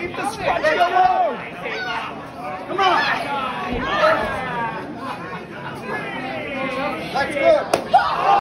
Leave the scrunchie alone! Come on! That's good.